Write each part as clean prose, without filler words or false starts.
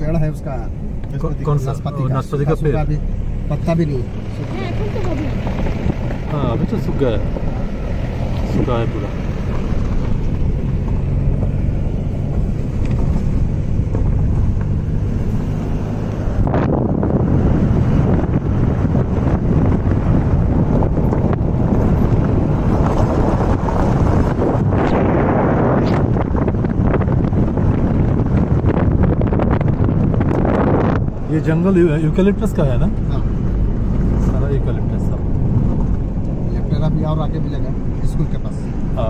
पेड़ है उसका। कौन सा? नाशपाती का पेड़? अभी पत्ता भी नहीं है। हाँ अभी तो सूख गया है, सूखा है पूरा। ये जंगल यूकलिप्टस का है ना? हाँ सारा यूकलिप्टस सब। ये पेड़ अभी और आगे मिलेगा स्कूल के पास।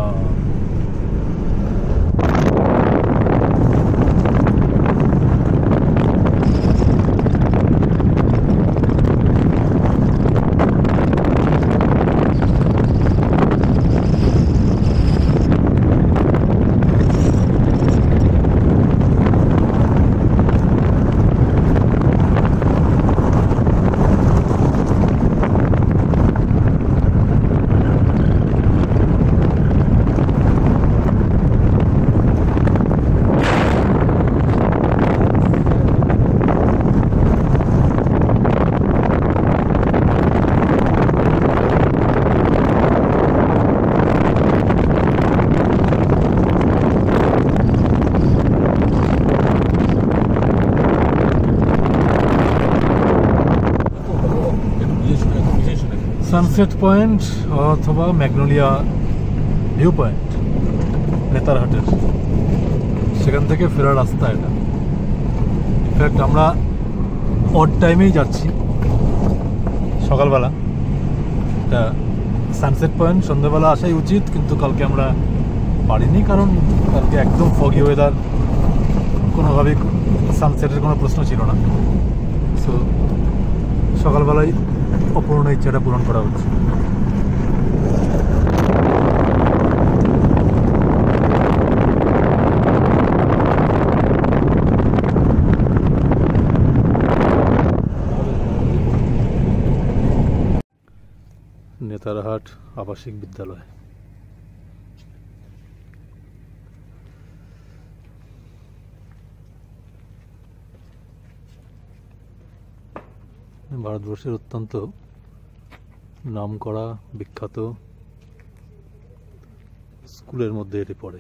সানসেট পয়েন্ট অথবা ম্যাগনোলিয়া ভিউ পয়েন্ট নেতারহাটের, সেখান থেকে ফেরার রাস্তা এটা। ইনফ্যাক্ট আমরা অড টাইমেই যাচ্ছি, সকালবেলা। এটা সানসেট পয়েন্ট সন্ধ্যাবেলা আসাই উচিত, কিন্তু কালকে আমরা পারিনি, কারণ কালকে একদম ফগি ওয়েদার, কোনোভাবেই সানসেটের কোনো প্রশ্ন ছিল না। সো সকালবেলায় অপূর্ণ ইচ্ছাটা পূরণ করা হচ্ছে। নেতারহাট আবাসিক বিদ্যালয়। ভারতবর্ষের অত্যন্ত নামকরা বিখ্যাত স্কুলের মধ্যে এটি পড়ে।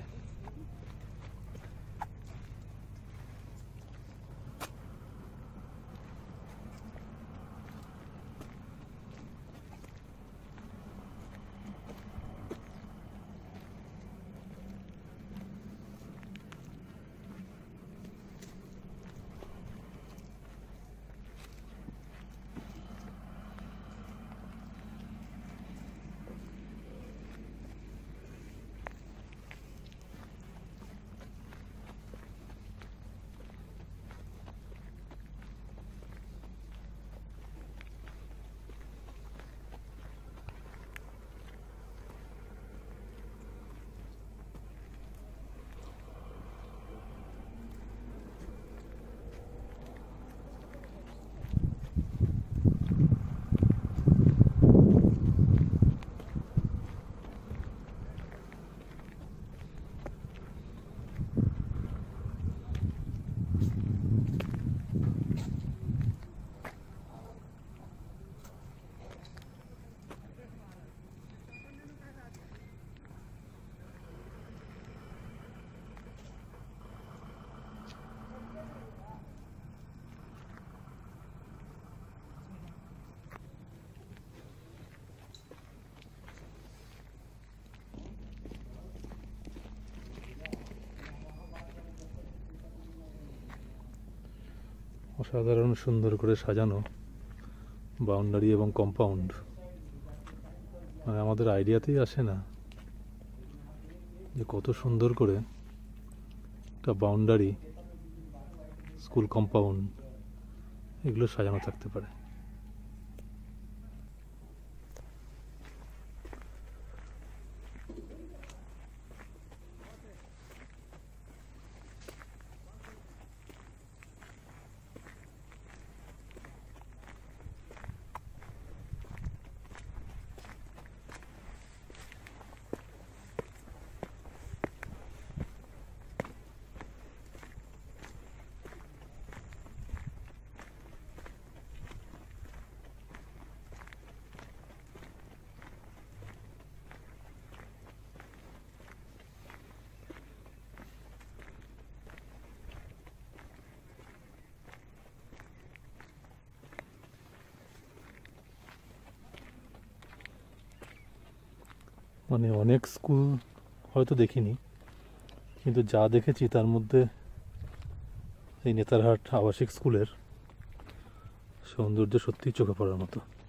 অসাধারণ সুন্দর করে সাজানো বাউন্ডারি এবং কম্পাউন্ড, মানে আমাদের আইডিয়াতেই আসে না যে কত সুন্দর করে একটা বাউন্ডারি, স্কুল কম্পাউন্ড এগুলো সাজানো থাকতে পারে। মানে অনেক স্কুল হয়তো দেখিনি, কিন্তু যা দেখেছি তার মধ্যে এই নেতারহাট আবাসিক স্কুলের সৌন্দর্য সত্যিই চোখে পড়ার মতো।